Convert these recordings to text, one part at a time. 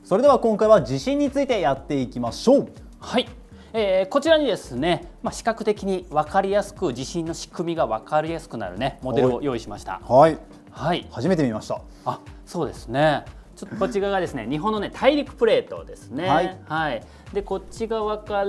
それでは今回は地震についてやっていきましょう。 はい、こちらにですね、視覚的に分かりやすく地震の仕組みが分かりやすくなるねモデルを用意しました。 はい、 はい、 初めて見ました。 あ、そうですね。ちょっとこっち側がですね、日本のね大陸プレートですね。 はい、 はい、でこっち側から、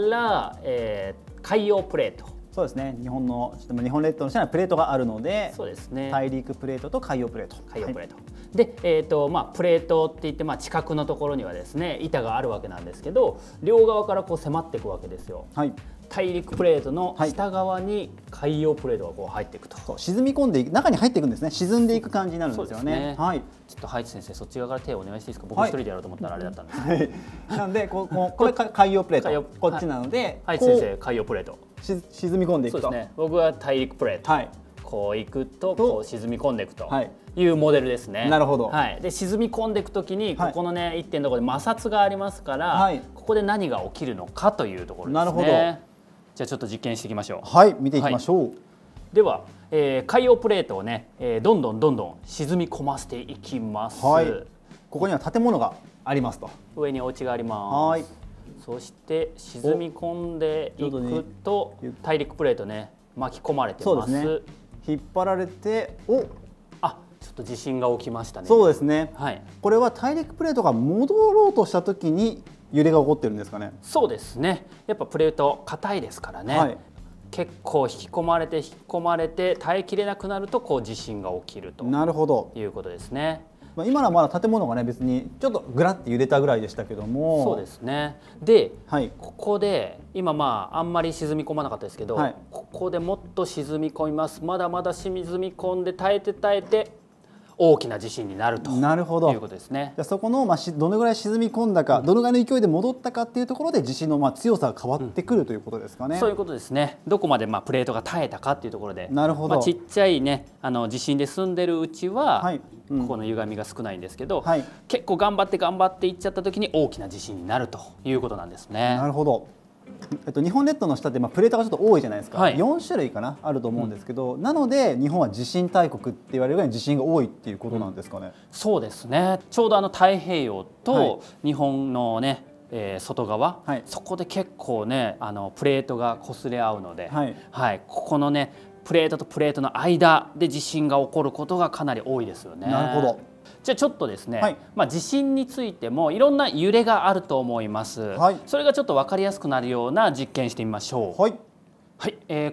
海洋プレート。 そうですね。日本列島の下にはプレートがあるので、 そうですね。 大陸プレートと海洋プレート。 海洋プレート。はい、で、プレートって言って、近くのところにはですね板があるわけなんですけど、両側からこう迫っていくわけですよ。はい、大陸プレートの下側に海洋プレートがこう入っていくと、 そう沈み込んでいく、中に入っていくんですね。沈んでいく感じになるんですよね。はい。 ちょっとハイチ先生、そっち側から手をお願いしていいですか。僕一人でやろうと思ったらあれだったんです。 はい。なのでこれ海洋プレート、こっちなので、 ハイチ先生海洋プレート沈み込んでいくと。 そうですね。僕は大陸プレート。はい。こういくとこう沈み込んでいくというモデルですね。 なるほど。 はい。で沈み込んでいくときにここのね一点のところで摩擦がありますから、ここで何が起きるのかというところですね。なるほど。じゃあちょっと実験していきましょう。 はい、見ていきましょう。 では、海洋プレートをね、どんどん沈み込ませていきます。はい。 ここには建物がありますと。 上にお家があります。はい。そして沈み込んでいくと大陸プレートね巻き込まれてます。そうですね。 引っ張られて、 ちょっと地震が起きましたね。 そうですね。 はい。 これは大陸プレートが戻ろうとしたときに揺れが起こってるんですかね。 そうですね。やっぱプレート硬いですからね。はい、結構引き込まれて耐えきれなくなるとこう地震が起きると。なるほど。いうことですね。 今のはまだ建物がね別にちょっとグラッて揺れたぐらいでしたけども。 そうですね。で、ここで今あんまり沈み込まなかったですけど、ここでもっと沈み込みます。まだまだ沈み込んで耐えて大きな地震になるということですね。 じゃあそこのどのぐらい沈み込んだか、どのぐらいの勢いで戻ったかっていうところで地震の強さが変わってくるということですかね。 そういうことですね。どこまでプレートが耐えたかっていうところで、 なるほど。 ちっちゃいね地震で済んでるうちは、ここの歪みが少ないんですけど、結構頑張っていっちゃった時に大きな地震になるということなんですね。 なるほど。日本列島の下ってプレートがちょっと多いじゃないですか。4種類かなあると思うんですけど、なので日本は地震大国って言われるぐらい地震が多いっていうことなんですかね。 そうですね。ちょうど太平洋と日本のね、外側、そこで結構ねプレートが擦れ合うので、ここのねプレートとプレートの間で地震が起こることがかなり多いですよね。 なるほど。 じゃあちょっとですね、地震についてもいろんな揺れがあると思います。それがちょっと分かりやすくなるような実験してみましょう。はい、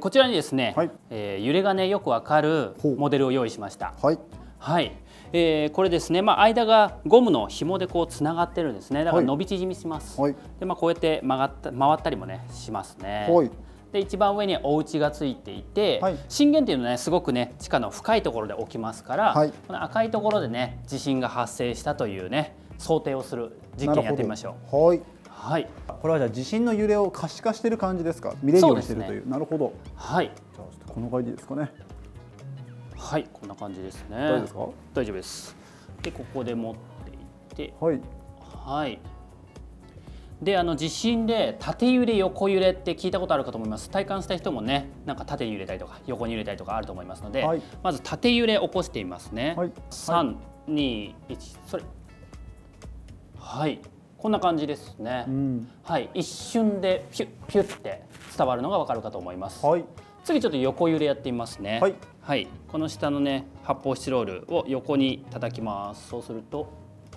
こちらにですね、揺れがねよくわかるモデルを用意しました。はい、これですね、間がゴムの紐でこうつながってるんですね。だから伸び縮みします。でこうやって回ったりもねしますね。で一番上にお家がついていて、震源っていうのはねすごくね地下の深いところで起きますから、この赤いところでね地震が発生したというね想定をする実験やってみましょう。はい。 これはじゃあ地震の揺れを可視化している感じですか。見れるようにしているという。なるほど。 はい。 じゃあちょっとこの感じですかね。 はい、こんな感じですね。 大丈夫ですか。 大丈夫です。でここで持っていって、はい。で地震で縦揺れ横揺れって聞いたことあるかと思います。体感した人もねなんか縦に揺れたりとか横に揺れたりとかあると思いますので、まず縦揺れ起こしてみますね。3、2、1、それ。はい、こんな感じですね。はい、一瞬でピュッって伝わるのがわかるかと思います。次ちょっと横揺れやってみますね。はい、この下のね発泡スチロールを横に叩きます。そうすると。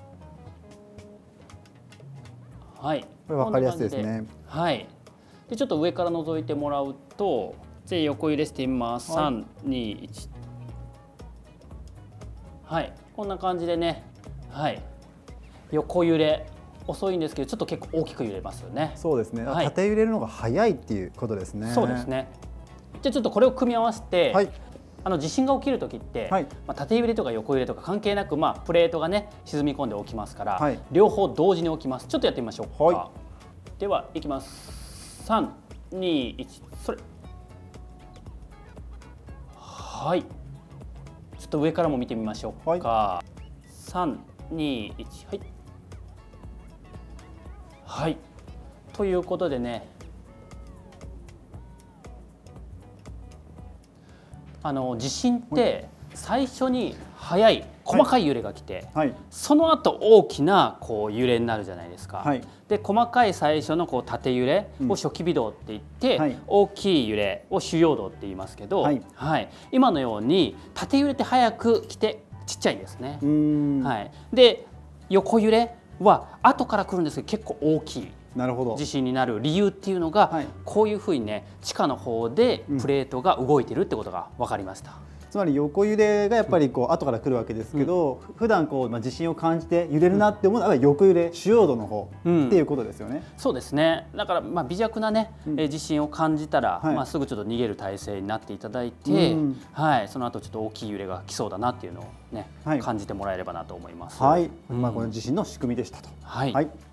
はい、 これ分かりやすいですね。 はい。でちょっと上から覗いてもらうと、じゃあ横揺れしてみます。3、2、1。はい、こんな感じでね、はい。横揺れ遅いんですけど、ちょっと結構大きく揺れますよね。 そうですね。縦揺れるのが早いっていうことですね。 そうですね。じゃあちょっとこれを組み合わせて。地震が起きるときって、縦揺れとか横揺れとか関係なく、プレートがね沈み込んで起きますから、両方同時に起きます。ちょっとやってみましょうか。ではいきます。3、2、1、それ。はい。ちょっと上からも見てみましょうか。3、2、1、はい。はい。ということでね。地震って最初に速い細かい揺れが来て、その後大きなこう揺れになるじゃないですか。で細かい最初のこう縦揺れを初期微動って言って、大きい揺れを主要動って言いますけど、今のように縦揺れって早く来てちっちゃいんですね。で横揺れは後から来るんですけど結構大きい地震になる理由っていうのが、こういうふうにね地下の方でプレートが動いてるってことが分かりました。 つまり横揺れがやっぱりこう後から来るわけですけど、普段こう地震を感じて揺れるなって思うのは横揺れ主要度の方っていうことですよね。 そうですね。だから微弱なね地震を感じたらすぐちょっと逃げる体勢になっていただいて、その後ちょっと大きい揺れが来そうだなっていうのをね感じてもらえればなと思います。 この地震の仕組みでしたと。